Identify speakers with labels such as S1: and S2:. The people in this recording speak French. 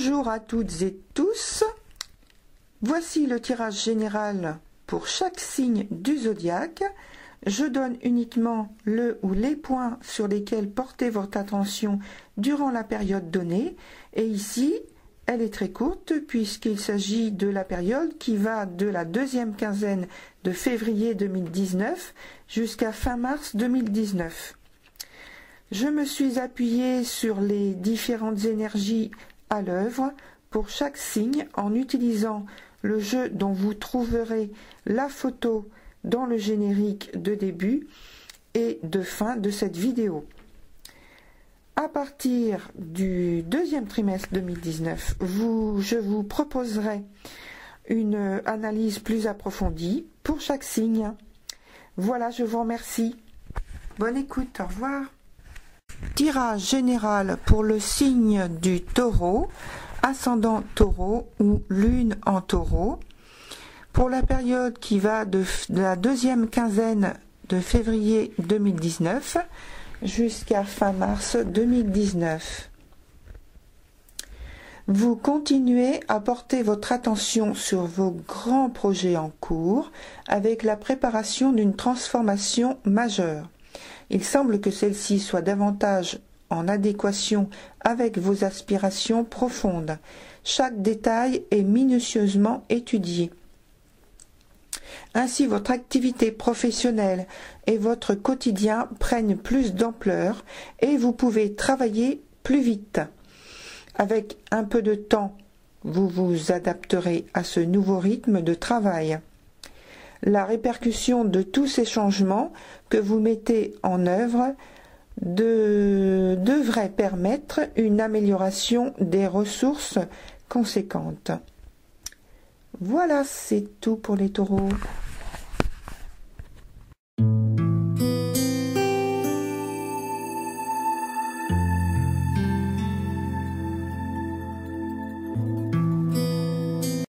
S1: Bonjour à toutes et tous. Voici le tirage général pour chaque signe du zodiaque. Je donne uniquement le ou les points sur lesquels porter votre attention durant la période donnée. Et ici, elle est très courte puisqu'il s'agit de la période qui va de la deuxième quinzaine de février 2019 jusqu'à fin mars 2019. Je me suis appuyée sur les différentes énergies à l'œuvre pour chaque signe en utilisant le jeu dont vous trouverez la photo dans le générique de début et de fin de cette vidéo. À partir du deuxième trimestre 2019, je vous proposerai une analyse plus approfondie pour chaque signe. Voilà, je vous remercie. Bonne écoute, au revoir. Tirage général pour le signe du taureau, ascendant taureau ou lune en taureau, pour la période qui va de la deuxième quinzaine de février 2019 jusqu'à fin mars 2019. Vous continuez à porter votre attention sur vos grands projets en cours avec la préparation d'une transformation majeure. Il semble que celle-ci soit davantage en adéquation avec vos aspirations profondes. Chaque détail est minutieusement étudié. Ainsi, votre activité professionnelle et votre quotidien prennent plus d'ampleur et vous pouvez travailler plus vite. Avec un peu de temps, vous vous adapterez à ce nouveau rythme de travail. La répercussion de tous ces changements que vous mettez en œuvre devrait permettre une amélioration des ressources conséquentes. Voilà, c'est tout pour les taureaux.